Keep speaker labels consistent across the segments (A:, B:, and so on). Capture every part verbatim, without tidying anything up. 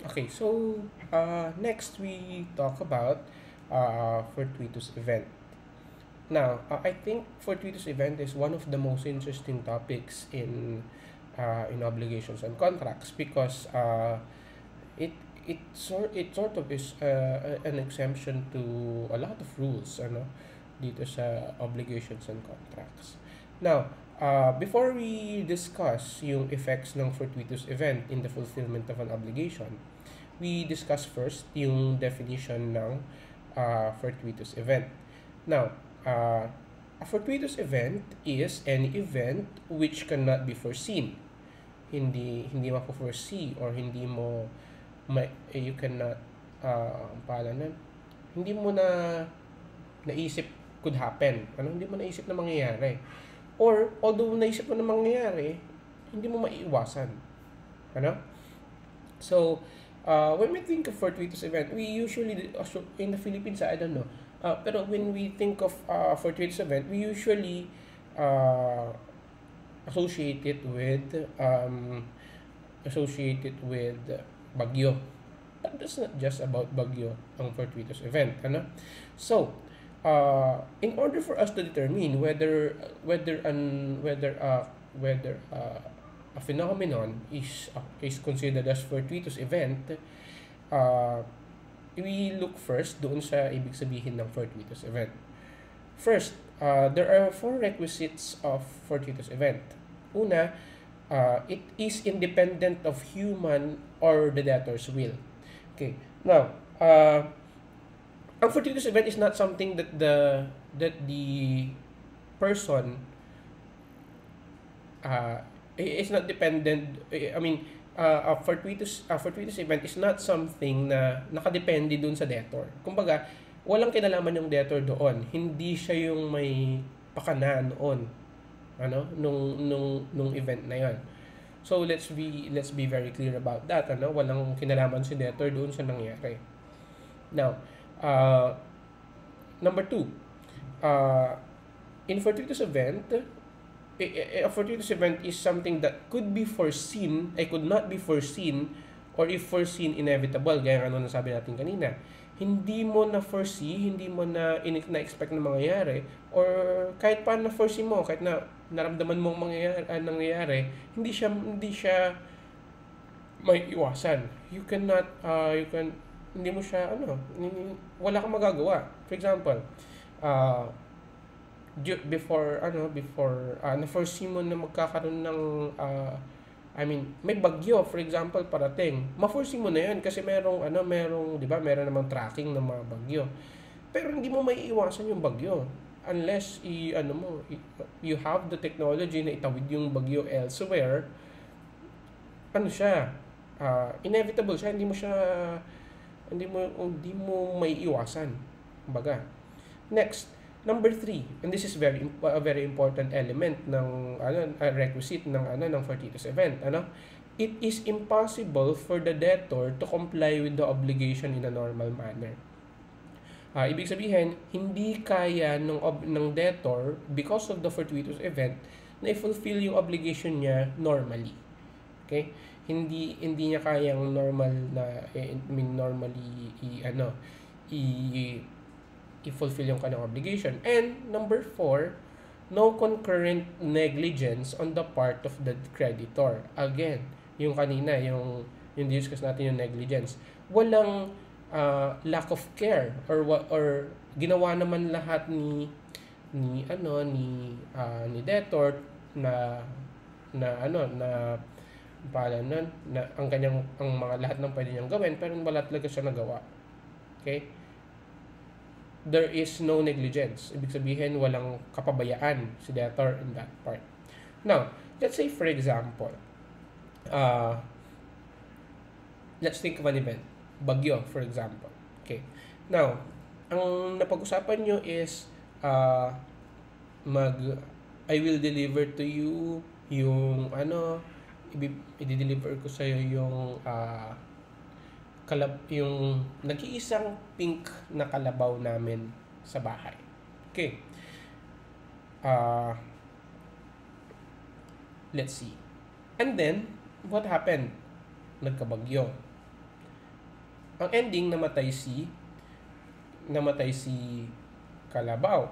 A: Okay, so uh, next we talk about uh, fortuitous event. Now, uh, I think fortuitous event is one of the most interesting topics in uh, in obligations and contracts because uh, it it sort it sort of is uh, an exemption to a lot of rules, ano, dito sa obligations and contracts. Now, uh, before we discuss yung effects ng fortuitous event in the fulfillment of an obligation, we discuss first yung definition ng uh, fortuitous event. Now, uh, a fortuitous event is any event which cannot be foreseen. Hindi hindi mapo-foresee or hindi mo ma, eh, you cannot uh, paano na hindi mo na naisip could happen. Ano, hindi mo naisip na mangyayari. Or although naisip mo na mangyayari, hindi mo maiiwasan. Ano? So, uh, when we think of fortuitous event, we usually, in the Philippines, I don't know, uh, pero when we think of uh, fortuitous event, we usually uh, associate it with, um, associate it with bagyo. But that's not just about bagyo, ang fortuitous event. Ano? So, uh, in order for us to determine whether whether an whether uh, whether uh, a phenomenon is uh, is considered as fortuitous event, uh, we look first doon sa ibig sabihin ng fortuitous event. First, uh, there are four requisites of fortuitous event. Una, uh, it is independent of human or the debtor's will. Okay. Now, uh, ang fortuitous event is not something that the that the person uh, is not dependent. I mean, uh, a fortuitous a fortuitous event is not something na nakadepende dun sa debtor. Kumbaga, walang kinalaman yung debtor doon. Hindi siya yung may pakana noon, ano, nung nung nung event na 'yon. So let's be let's be very clear about that, ano, walang kinalaman si debtor doon sa nangyari. Now, uh, number two, uh, in fortuitous event, a fortuitous event is something that could be foreseen, ay could not be foreseen, or if foreseen, inevitable, gaya ng ano nasabi natin kanina. Hindi mo na foresee, hindi mo na na-expect na mangyayari, or kahit pa na foresee mo, kahit na naramdaman mo mangyayari, uh, nangyayari, hindi siya hindi siya may iwasan. You cannot uh, you can hindi mo siya ano, wala kang magagawa. For example, uh, before ano before uh, na-foresee mo na magkakaroon ng uh, I mean, may bagyo, for example, parating. Ma-foresee mo na 'yan kasi merong ano, merong, 'di ba, meron namang tracking ng mga bagyo. Pero hindi mo maiiwasan yung bagyo unless i ano mo, i, you have the technology na itawid yung bagyo elsewhere. Ano siya? Uh, inevitable siya, hindi mo siya hindi mo hindi mo maiiwasan. Kumbaga. Next, number three, and this is very a very important element ng ano, a requisite ng ano ng fortuitous event, ano? It is impossible for the debtor to comply with the obligation in a normal manner. Uh, ibig sabihin, hindi kaya ng ng debtor because of the fortuitous event na i-fulfill yung obligation niya normally. Okay? Hindi hindi niya kayang normal na I mean normally i ano i i-fulfill yung kanyang obligation. And number four, no concurrent negligence on the part of the creditor. Again, yung kanina, yung yung discuss natin yung negligence. Walang uh, lack of care or or ginawa naman lahat ni ni ano ni uh, ni debtor na na ano na pala na, na ang kanyang ang mga lahat ng pwede niyang gawin pero wala talaga siya nagawa. Okay? There is no negligence. Ibig sabihin, walang kapabayaan si debtor in that part. Now, let's say for example, uh, let's think of an event. Bagyo, for example. Okay. Now, ang napag-usapan nyo is uh, mag I will deliver to you yung ano, i-deliver ko sa iyo yung uh, kalab yung nag-iisang pink na kalabaw namin sa bahay. Okay. Uh, let's see. And then, what happened? Nagkabagyo. ang ending, namatay si namatay si kalabaw.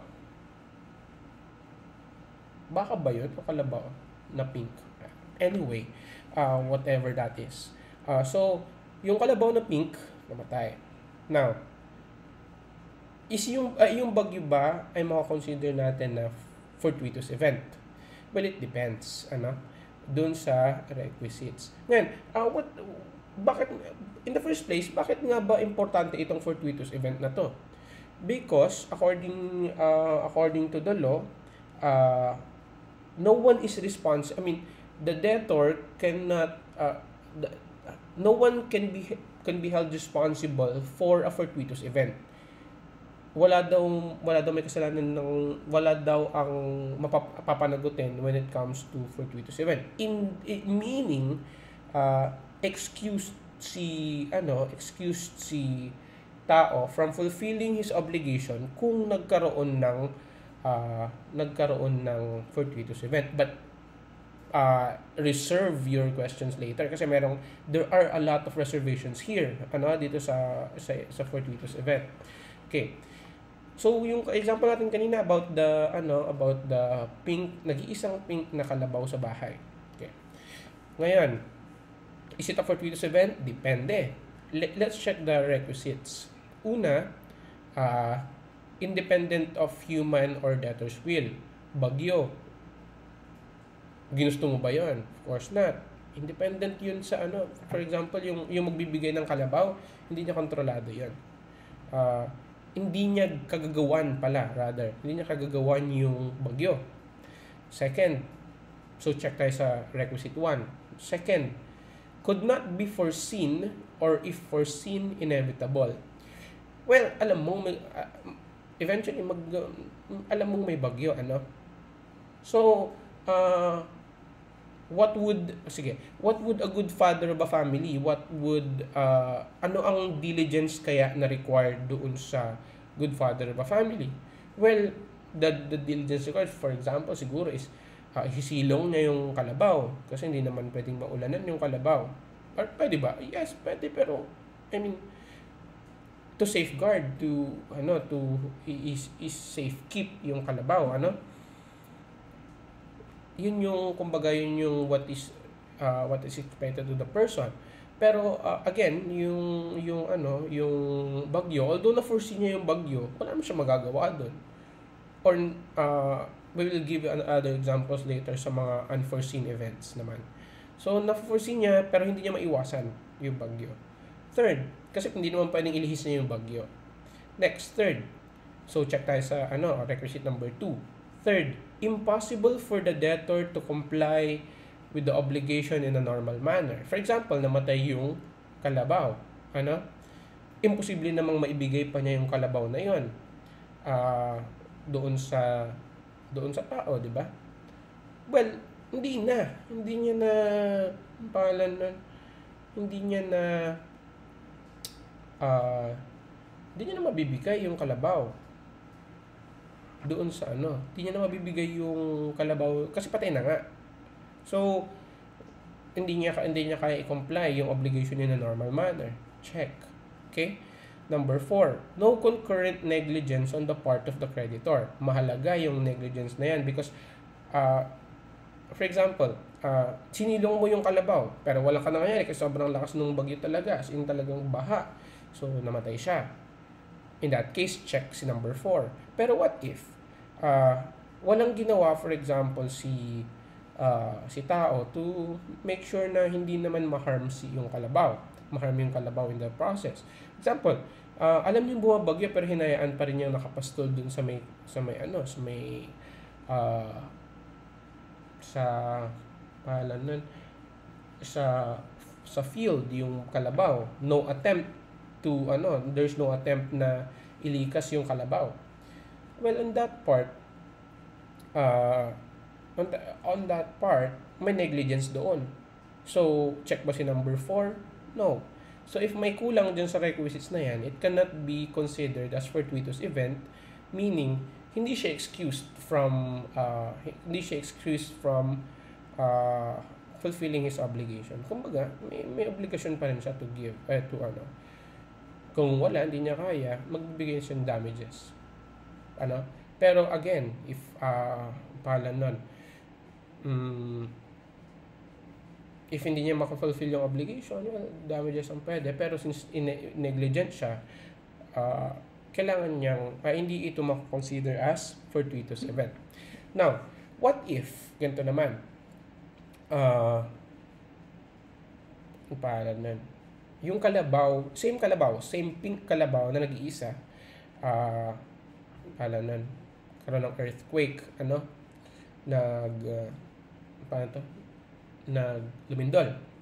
A: Baka ba yun o kalabaw na pink? Anyway, uh, whatever that is. Uh, so, yung kalabaw na pink, namatay. Now, is yung, uh, yung bagyo ba ay makakonsider natin na fortuitous event? Well, it depends. Ano? Doon sa requisites. Ngayon, uh, what, bakit, in the first place, bakit nga ba importante itong fortuitous event na to? Because, according, uh, according to the law, uh, no one is responsible. I mean, the debtor cannot, uh, the, no one can be can be held responsible for a fortuitous event. Wala daw wala daw may kasalanan ng wala daw ang mapapanagutin when it comes to fortuitous event. In, in meaning, uh, excused si ano, excused si tao from fulfilling his obligation kung nagkaroon ng uh, nagkaroon ng fortuitous event. But uh, reserve your questions later kasi merong there are a lot of reservations here ano dito sa sa, sa fortuitous event. Okay. So yung example natin kanina about the ano about the pink, nag-iisang pink na kalabaw sa bahay. Okay. Ngayon, is it a fortuitous event? Depende. Let, let's check the requisites. Una, uh, independent of human or debtor's will. Bagyo. Ginusto mo ba yun? Of course not. Independent yun sa ano. For example, yung, yung magbibigay ng kalabaw, hindi niya kontrolado yun. Uh, hindi niya kagagawan pala, rather. Hindi niya kagagawan yung bagyo. Second, so check tayo sa requisite one. Second, could not be foreseen or if foreseen, inevitable. Well, alam mo, may, uh, eventually, mag, uh, alam mong may bagyo, ano? So, uh, what would, sige, what would a good father of a family, what would, uh, ano ang diligence kaya na required doon sa good father of a family? Well, the, the diligence required, for example, siguro is, uh, hisilong niya yung kalabaw, kasi hindi naman pwedeng maulanan yung kalabaw. Or, pwede ba? Yes, pwede, pero, I mean, to safeguard, to, ano, to, is, is safe keep yung kalabaw, ano? Yun yung, kumbaga, yun yung what is, uh, what is expected to the person. Pero, uh, again, yung, yung, ano, yung bagyo, although na-foresee niya yung bagyo, wala naman siya magagawa doon. Or, uh, we will give other examples later sa mga unforeseen events naman. So, na-foresee niya, pero hindi niya maiwasan yung bagyo. Third, kasi hindi naman pwedeng ilihis niya yung bagyo. Next, third. So, check tayo sa, ano, requisite number two. Third, impossible for the debtor to comply with the obligation in a normal manner. For example, namatay yung kalabaw. Ano? Imposible namang maibigay pa niya yung kalabaw na yun. Uh, doon sa doon sa tao, di ba? Well, hindi na. Hindi niya na pangalan na hindi niya na uh, hindi niya na mabibigay yung kalabaw doon sa ano. Hindi niya na mabibigay yung kalabaw kasi patay na nga. So, hindi niya hindi niya kaya i-comply yung obligation in a normal manner. Check. Okay? Number four, no concurrent negligence on the part of the creditor. Mahalaga yung negligence na yan because, uh, for example, uh, sinilong mo yung kalabaw, pero wala ka na nangyari kasi sobrang lakas ng bagyo talaga, as in talagang baha. So, namatay siya. In that case, check si number four. Pero what if, uh, walang ginawa, for example, si uh, si tao to make sure na hindi naman ma-harm si yung kalabaw. Ma-harm yung kalabaw in the process. Example, uh, alam niyo bumabagyo pero hinayaan pa rin niyang nakapastol dun sa may sa may ano, sa may uh, sa pahalan nun, sa sa field yung kalabaw. No attempt to ano, there's no attempt na ilikas yung kalabaw. Well, on that part, uh, on, the, on that part, may negligence doon. So, check ba si number four? No. So, if may kulang dyan sa requisites na yan, it cannot be considered as fortuitous event, meaning, hindi siya excused from, uh, hindi siya excused from uh, fulfilling his obligation. Kumbaga, may, may obligation pa rin siya to give, eh, to ano, Kung wala, hindi niya kaya, magbibigay siya ng damages. Ano? Pero again, if, uh, pahala nun, um, if hindi niya makafulfill yung obligation, well, damages ang pwede. Pero since in- negligent siya, uh, kailangan niyang, uh, hindi ito makakonsider as fortuitous event. Now, what if, ganito naman, uh, ang pangalan nun, yung kalabaw, same kalabaw, same pink kalabaw na nag-iisa, uh, pangalan nun, karoon ng earthquake, ano, nag, uh, paano to, nag lumindol.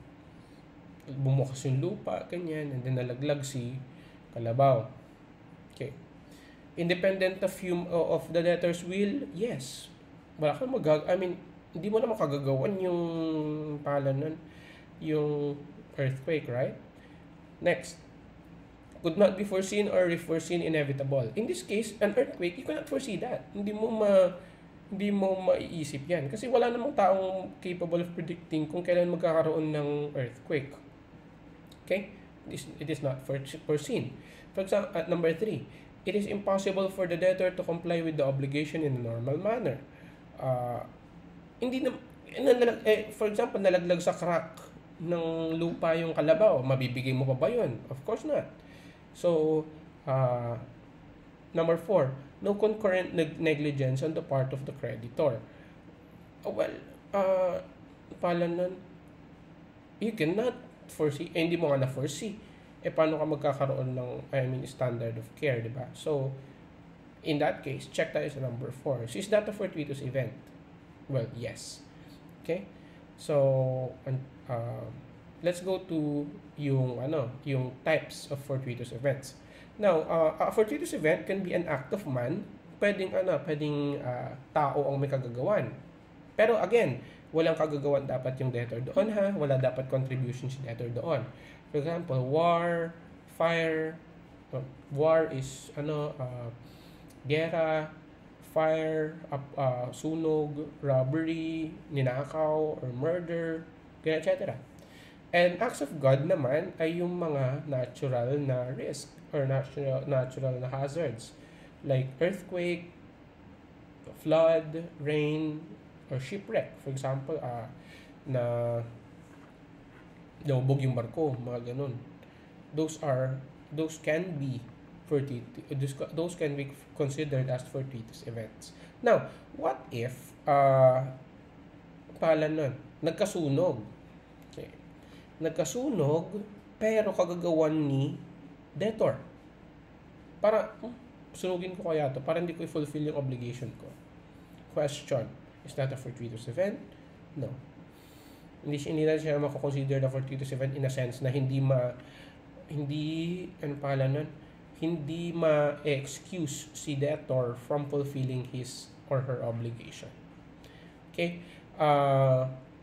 A: Bumukas yung lupa, ganyan, and then nalaglag si kalabaw. Okay. Independent of you, of the debtor's will, yes. Wala kang magag, I mean, hindi mo naman kagagawan yung pangalan nun, yung earthquake, right? Next, could not be foreseen or if foreseen inevitable. In this case, an earthquake, you cannot foresee that. Hindi mo ma hindi mo maiisip yan. Kasi wala namang taong capable of predicting kung kailan magkakaroon ng earthquake. Okay? This, it is not foreseen. For example, at number three, it is impossible for the debtor to comply with the obligation in a normal manner. Uh, hindi na, eh, for example, nalaglag sa crack ng lupa yung kalabaw, mabibigay mo pa ba yun? Of course not. So, uh, number four, no concurrent neg- negligence on the part of the creditor. Uh, well, uh, pala nun, you cannot foresee, eh, hindi mo nga na-foresee. Eh, paano ka magkakaroon ng, I mean, standard of care, di ba? So, in that case, check tayo sa number four. So, is that a fortuitous event? Well, yes. Okay? So, uh, let's go to yung ano, yung types of fortuitous events. Now, uh, a fortuitous event can be an act of man. Pwedeng ano, pwedeng uh, tao ang may kagagawan. Pero again, walang kagagawan dapat yung debtor doon ha. Wala dapat contribution si debtor doon. For example, war, fire, uh, war is ano, uh, gera, fire, uh, uh, sunog, robbery, ninakaw, or murder, et cetera. And acts of God naman ay yung mga natural na risk or natural, natural na hazards like earthquake, flood, rain, or shipwreck. For example, uh, na lumubog yung barko, mga ganun. Those are, those can be fortuitous, those can be considered as fortuitous events. Now, what if, uh, pala nun, nagkasunog. Okay. Nagkasunog, pero kagagawan ni debtor. Para, hmm, sunugin ko kaya to, para hindi ko i-fulfill yung obligation ko. Question, is that a fortuitous event? No. Hindi, hindi na siya makakonsider na fortuitous event in a sense na hindi ma, hindi, ano pala nun, hindi ma-excuse si debtor from fulfilling his or her obligation. Okay? Uh,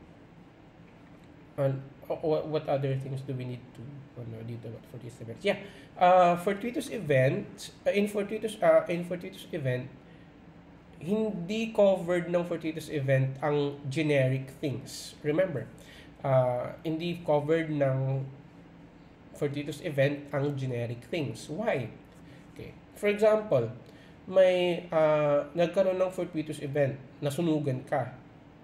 A: and what, what other things do we need to ano dito about fortuitous events? Yeah. Uh, fortuitous event, uh, in fortuitous uh, in fortuitous event, hindi covered ng fortuitous event ang generic things. Remember, uh, hindi covered ng fortuitous event ang generic things. Why? Okay. For example, may uh, nagkaroon ng fortuitous event, nasunugan ka.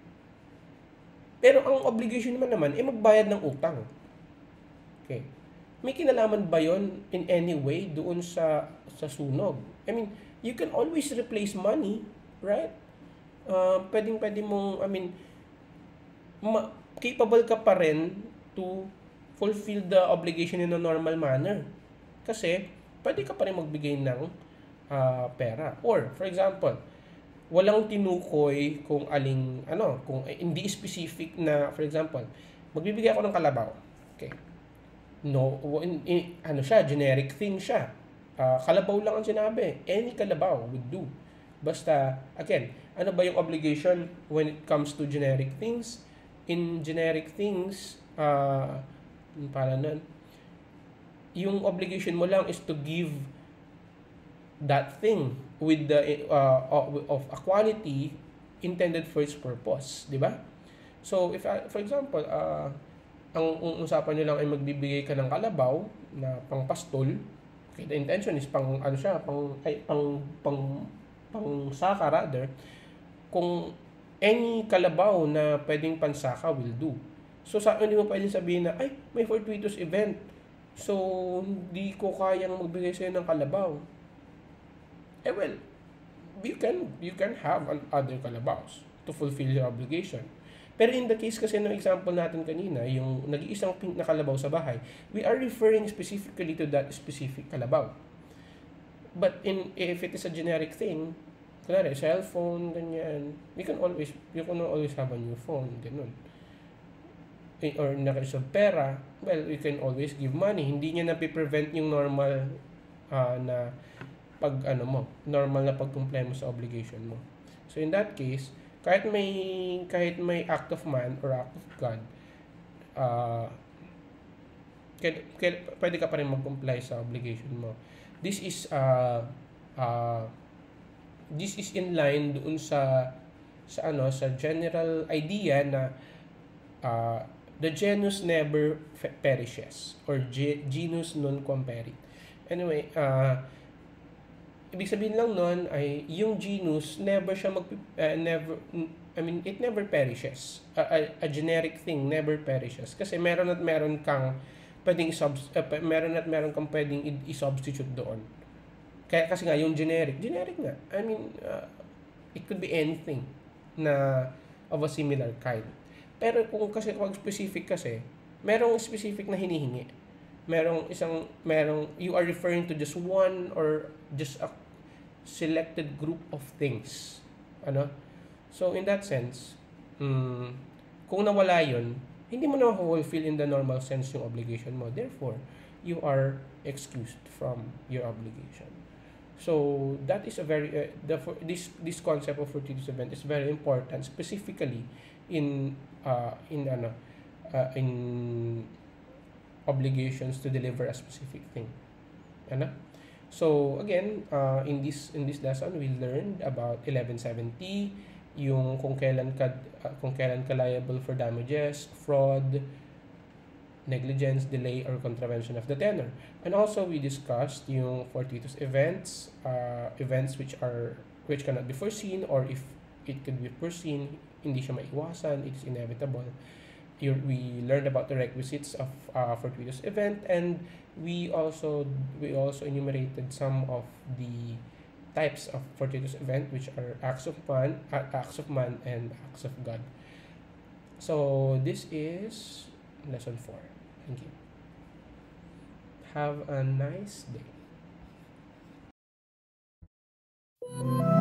A: Pero ang obligation naman naman ay magbayad ng utang. Okay. May kinalaman ba yon in any way doon sa sa sunog? I mean, you can always replace money, right? Uh, pwedeng pwede mong, I mean, ma- capable ka pa rin to fulfill the obligation in a normal manner. Kasi, pwede ka pa rin magbigay ng uh, pera. Or, for example, walang tinukoy kung aling, ano, kung eh, hindi specific na, for example, magbibigay ako ng kalabaw. Okay. No, in, in, ano siya, generic thing siya. Uh, kalabaw lang ang sinabi. Any kalabaw would do. Basta, again, ano ba yung obligation when it comes to generic things? In generic things, uh, para nun, yung obligation mo lang is to give that thing with the uh, of a quality intended for its purpose, di ba? So if uh, for example, uh, ang usapan niyo lang ay magbibigay ka ng kalabaw na pangpastol, Okay, the intention is pang ano siya, pang ay, pang pang pang saka rather, kung any kalabaw na pwedeng pansaka will do. So sa hindi mo pwedeng sabihin na ay may fortuitous event. So hindi ko kayang magbigay sa'yo ng kalabaw. Eh well, you can you can have an other kalabaws to fulfill your obligation. Pero in the case kasi ng example natin kanina, yung nag-iisang pink na kalabaw sa bahay, we are referring specifically to that specific kalabaw. But in if it is a generic thing, kunwari, cellphone, ganyan, you can always, you can always have a new phone, ganun. Eh, or nakaisog pera, well, you can always give money. Hindi niya napiprevent yung normal uh, na pag ano mo, normal na pag-comply mo sa obligation mo. So in that case, kahit may kahit may act of man or act of God, uh, kaya, kaya, pwede ka pa rin mag-comply sa obligation mo. This is uh, uh, this is in line doon sa sa ano sa general idea na uh, the genus never perishes or ge- genus non comperit. Anyway, uh, ibig sabihin lang nun ay yung genus never siya mag uh, never I mean it never perishes. A, a, a generic thing never perishes kasi meron at meron kang pwedeng subs, uh, meron at meron kang pwedeng i-substitute doon. Kaya kasi nga yung generic, generic nga. I mean uh, it could be anything na of a similar kind. Pero kung kasi kung specific kasi, merong specific na hinihingi. Merong isang merong you are referring to just one or just a selected group of things. Ano? So in that sense, mm, kung nawala 'yon, hindi mo na ma-fulfill in the normal sense yung obligation mo. Therefore, you are excused from your obligation. So that is a very uh, the this this concept of fortuitous event is very important specifically in uh, in ano uh, in obligations to deliver a specific thing. Ano? So again, uh, in this in this lesson we learned about eleven seventy, yung kung kailan ka uh, kung kailan ka liable for damages, fraud, negligence, delay, or contravention of the tenor. And also we discussed yung fortuitous events, uh, events which are which cannot be foreseen, or if it could be foreseen, hindi siya maiwasan, it is inevitable. You, we learned about the requisites of uh, fortuitous event, and we also we also enumerated some of the types of fortuitous event, which are acts of man, uh, acts of man, and acts of God. So this is lesson four. Thank you. Have a nice day.